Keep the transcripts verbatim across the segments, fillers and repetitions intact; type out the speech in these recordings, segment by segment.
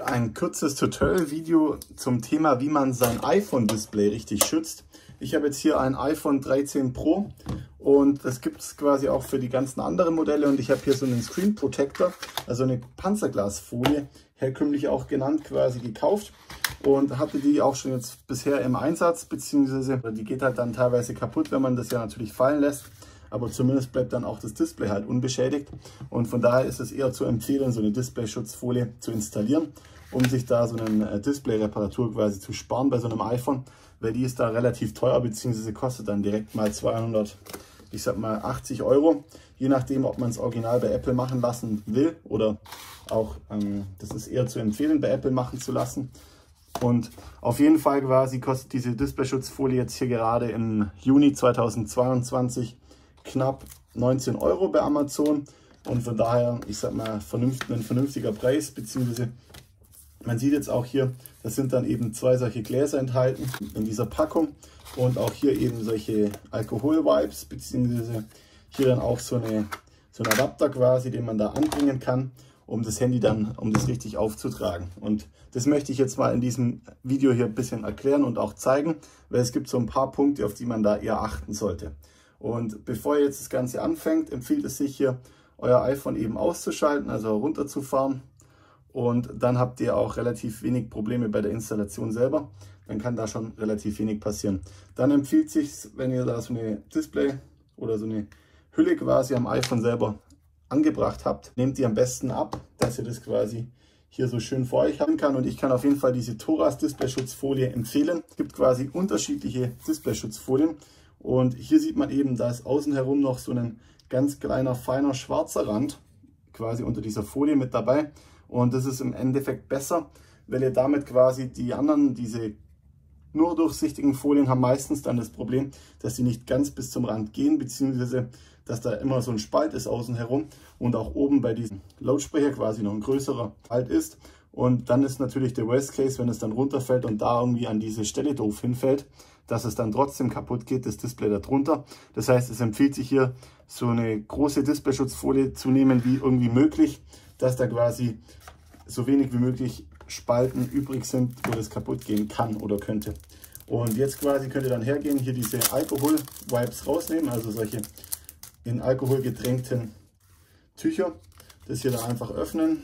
ein kurzes Tutorial-Video zum Thema, wie man sein iPhone-Display richtig schützt. Ich habe jetzt hier ein iPhone dreizehn Pro und das gibt es quasi auch für die ganzen anderen Modelle. Und ich habe hier so einen Screen Protector, also eine Panzerglasfolie, herkömmlich auch genannt, quasi gekauft. Und hatte die auch schon jetzt bisher im Einsatz, beziehungsweise die geht halt dann teilweise kaputt, wenn man das ja natürlich fallen lässt. Aber zumindest bleibt dann auch das Display halt unbeschädigt. Und von daher ist es eher zu empfehlen, so eine Display-Schutzfolie zu installieren, um sich da so eine Display-Reparatur quasi zu sparen bei so einem iPhone. Weil die ist da relativ teuer, beziehungsweise kostet dann direkt mal zweihundert, ich sag mal achtzig Euro. Je nachdem, ob man es original bei Apple machen lassen will oder auch, ähm, das ist eher zu empfehlen, bei Apple machen zu lassen. Und auf jeden Fall quasi kostet diese Display-Schutzfolie jetzt hier gerade im Juni zweitausendzweiundzwanzig knapp neunzehn Euro bei Amazon. Und von daher, ich sag mal, vernünftig, ein vernünftiger Preis, beziehungsweise man sieht jetzt auch hier, das sind dann eben zwei solche Gläser enthalten in dieser Packung und auch hier eben solche Alkohol-Wipes, beziehungsweise hier dann auch so, eine, so ein Adapter quasi, den man da anbringen kann, um das Handy dann, um das richtig aufzutragen. Und das möchte ich jetzt mal in diesem Video hier ein bisschen erklären und auch zeigen, weil es gibt so ein paar Punkte, auf die man da eher achten sollte. Und bevor ihr jetzt das Ganze anfängt, empfiehlt es sich hier, euer iPhone eben auszuschalten, also runterzufahren. Und dann habt ihr auch relativ wenig Probleme bei der Installation selber. Dann kann da schon relativ wenig passieren. Dann empfiehlt es sich, wenn ihr da so eine Display oder so eine Hülle quasi am iPhone selber angebracht habt, nehmt ihr am besten ab, dass ihr das quasi hier so schön vor euch haben kann. Und ich kann auf jeden Fall diese Toras Display-Schutzfolie empfehlen. Es gibt quasi unterschiedliche Display-Schutzfolien. Und hier sieht man eben, da ist außen herum noch so ein ganz kleiner, feiner, schwarzer Rand quasi unter dieser Folie mit dabei. Und das ist im Endeffekt besser, weil ihr damit quasi die anderen, diese nur durchsichtigen Folien haben meistens dann das Problem, dass sie nicht ganz bis zum Rand gehen, beziehungsweise dass da immer so ein Spalt ist außen herum und auch oben bei diesem Lautsprecher quasi noch ein größerer Spalt ist. Und dann ist natürlich der Worst Case, wenn es dann runterfällt und da irgendwie an diese Stelle doof hinfällt, dass es dann trotzdem kaputt geht, das Display darunter. Das heißt, es empfiehlt sich hier, so eine große Displayschutzfolie zu nehmen, wie irgendwie möglich, dass da quasi so wenig wie möglich Spalten übrig sind, wo das kaputt gehen kann oder könnte. Und jetzt quasi könnt ihr dann hergehen, hier diese Alkohol-Wipes rausnehmen, also solche in Alkohol getränkten Tücher. Das hier dann einfach öffnen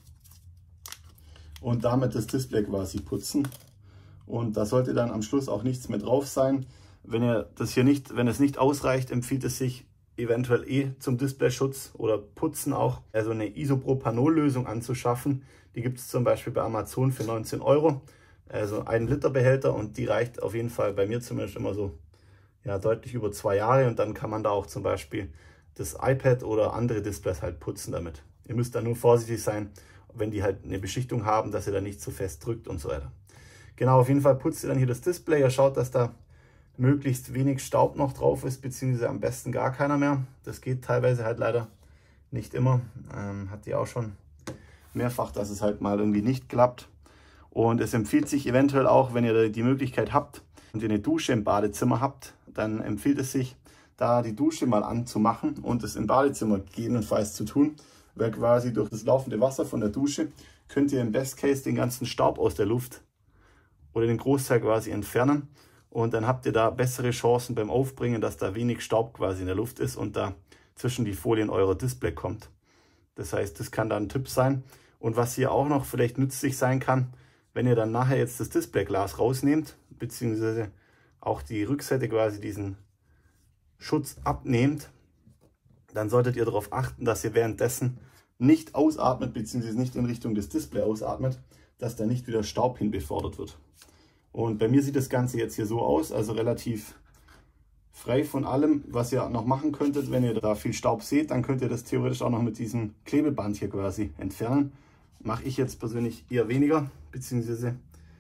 und damit das Display quasi putzen. Und da sollte dann am Schluss auch nichts mehr drauf sein. Wenn ihr das hier nicht, wenn es nicht ausreicht, empfiehlt es sich eventuell eh zum Displayschutz oder Putzen auch, also eine Isopropanol-Lösung anzuschaffen. Die gibt es zum Beispiel bei Amazon für neunzehn Euro. Also ein Liter Behälter und die reicht auf jeden Fall bei mir zumindest immer so ja, deutlich über zwei Jahre. Und dann kann man da auch zum Beispiel das iPad oder andere Displays halt putzen damit. Ihr müsst da nur vorsichtig sein, wenn die halt eine Beschichtung haben, dass ihr da nicht zu fest drückt und so weiter. Genau, auf jeden Fall putzt ihr dann hier das Display. Ihr schaut, dass da möglichst wenig Staub noch drauf ist, beziehungsweise am besten gar keiner mehr. Das geht teilweise halt leider nicht immer. Ähm, hat die auch schon mehrfach, dass es halt mal irgendwie nicht klappt. Und es empfiehlt sich eventuell auch, wenn ihr die Möglichkeit habt und ihr eine Dusche im Badezimmer habt, dann empfiehlt es sich, da die Dusche mal anzumachen und es im Badezimmer gegebenenfalls zu tun, weil quasi durch das laufende Wasser von der Dusche könnt ihr im Best Case den ganzen Staub aus der Luft oder den Großteil quasi entfernen. Und dann habt ihr da bessere Chancen beim Aufbringen, dass da wenig Staub quasi in der Luft ist und da zwischen die Folien eurer Display kommt. Das heißt, das kann da ein Tipp sein. Und was hier auch noch vielleicht nützlich sein kann, wenn ihr dann nachher jetzt das Displayglas rausnehmt, beziehungsweise auch die Rückseite quasi diesen Schutz abnehmt, dann solltet ihr darauf achten, dass ihr währenddessen nicht ausatmet, beziehungsweise nicht in Richtung des Displays ausatmet, dass da nicht wieder Staub hin befördert wird. Und bei mir sieht das Ganze jetzt hier so aus, also relativ frei von allem. Was ihr noch machen könntet, wenn ihr da viel Staub seht, dann könnt ihr das theoretisch auch noch mit diesem Klebeband hier quasi entfernen. Mache ich jetzt persönlich eher weniger, beziehungsweise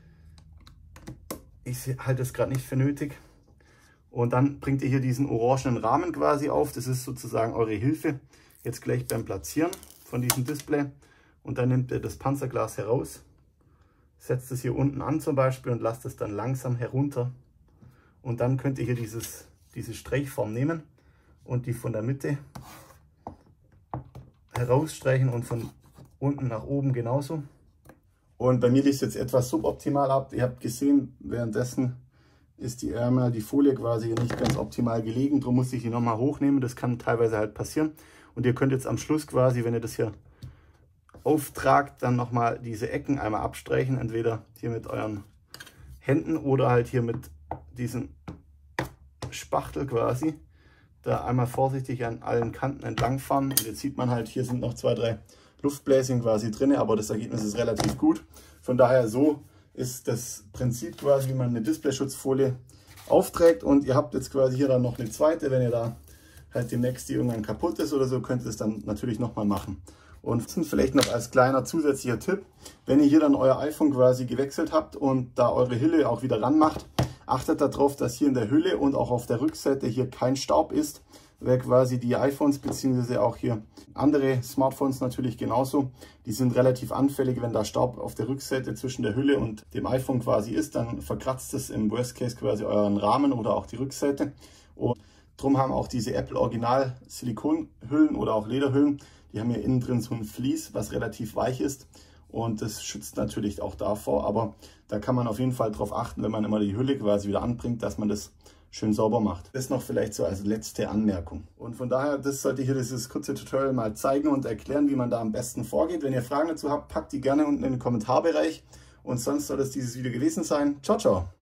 ich halte es gerade nicht für nötig. Und dann bringt ihr hier diesen orangenen Rahmen quasi auf. Das ist sozusagen eure Hilfe jetzt gleich beim Platzieren von diesem Display. Und dann nehmt ihr das Panzerglas heraus, setzt es hier unten an zum Beispiel und lasst es dann langsam herunter. Und dann könnt ihr hier dieses, diese Streichform nehmen und die von der Mitte herausstreichen und von unten nach oben genauso. Und bei mir lief es jetzt etwas suboptimal ab. Ihr habt gesehen, währenddessen ist die Ärmel, die Folie quasi nicht ganz optimal gelegen. Darum musste ich die nochmal hochnehmen. Das kann teilweise halt passieren. Und ihr könnt jetzt am Schluss quasi, wenn ihr das hier auftragt, dann nochmal diese Ecken einmal abstreichen. Entweder hier mit euren Händen oder halt hier mit diesem Spachtel quasi. Da einmal vorsichtig an allen Kanten entlang fahren. Und jetzt sieht man halt, hier sind noch zwei, drei Luftbläschen quasi drin, aber das Ergebnis ist relativ gut. Von daher, so ist das Prinzip quasi, wie man eine Displayschutzfolie aufträgt. Und ihr habt jetzt quasi hier dann noch eine zweite, wenn ihr da halt demnächst die irgendwann kaputt ist oder so, könnt ihr es dann natürlich nochmal machen. Und vielleicht noch als kleiner zusätzlicher Tipp, wenn ihr hier dann euer iPhone quasi gewechselt habt und da eure Hülle auch wieder ranmacht, achtet darauf, dass hier in der Hülle und auch auf der Rückseite hier kein Staub ist, weil quasi die iPhones bzw. auch hier andere Smartphones natürlich genauso, die sind relativ anfällig, wenn da Staub auf der Rückseite zwischen der Hülle und dem iPhone quasi ist, dann verkratzt es im Worst Case quasi euren Rahmen oder auch die Rückseite. Und darum haben auch diese Apple Original Silikonhüllen oder auch Lederhüllen, die haben hier innen drin so ein Vlies, was relativ weich ist. Und das schützt natürlich auch davor, aber da kann man auf jeden Fall darauf achten, wenn man immer die Hülle quasi wieder anbringt, dass man das schön sauber macht. Das noch vielleicht so als letzte Anmerkung. Und von daher, das sollte hier dieses kurze Tutorial mal zeigen und erklären, wie man da am besten vorgeht. Wenn ihr Fragen dazu habt, packt die gerne unten in den Kommentarbereich. Und sonst soll es dieses Video gewesen sein. Ciao, ciao!